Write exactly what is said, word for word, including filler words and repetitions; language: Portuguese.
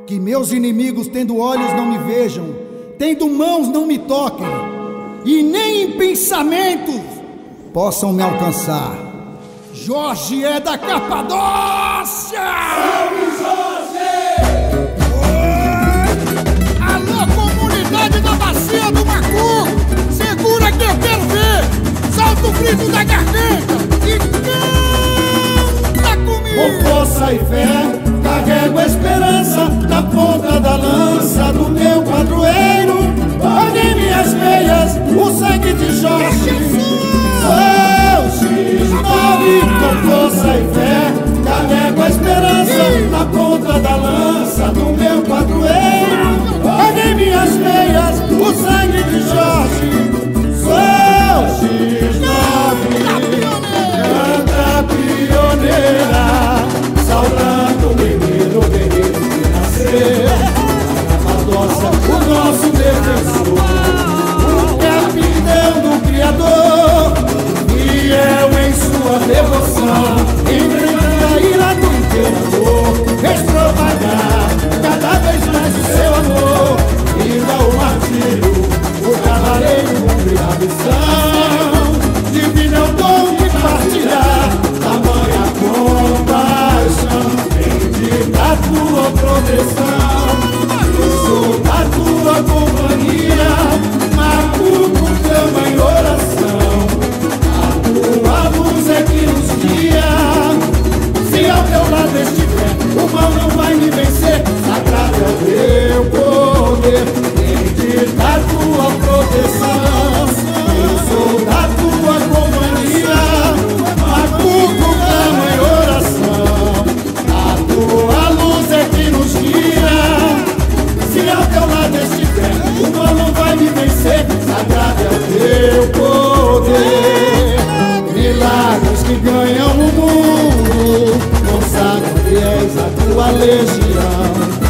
Que meus inimigos, tendo olhos, não me vejam, tendo mãos, não me toquem, e nem em pensamentos possam me alcançar. Jorge é da Capadócia! Salve, Jorge! Oi! Alô, comunidade da Bacia do Macuco! Segura que eu quero ver! Solta o grito da garganta e canta comigo! Com força e fé, carrego a esperança na ponta da lança do meu padroeiro. Pague minhas veias, o sangue de Jorge. Sou X nove, com força e fé, carrego a esperança na ponta da lança do meu padroeiro. Pague minhas veias, o sangue de Jorge. Sou X nove, canta pioneira, saudando o menino guerreiro que nasceu na Capadócia, o nosso defensor, o capitão do Criador, fiel em sua devoção, enfrentando a ira do imperador, fez propagar cada vez mais o seu amor, e dá o martírio, o cavaleiro cumpre a missão, divino é o dom de partilhar, tamanha compaixão, bendita a tua proteção, sou da tua companhia, Macuco clama em oração, a tua luz é que nos guia, se ao teu lado estiver, o mal não vai me vencer, sagrado é o teu poder, bendita a tua proteção, eu sou da tua companhia, Macuco clama em oração, a tua luz é que nos guia, se ao teu lado estiver, o mal não vai me vencer, sagrado é o teu poder, milagres que ganham o mundo, consagram fiéis a tua legião.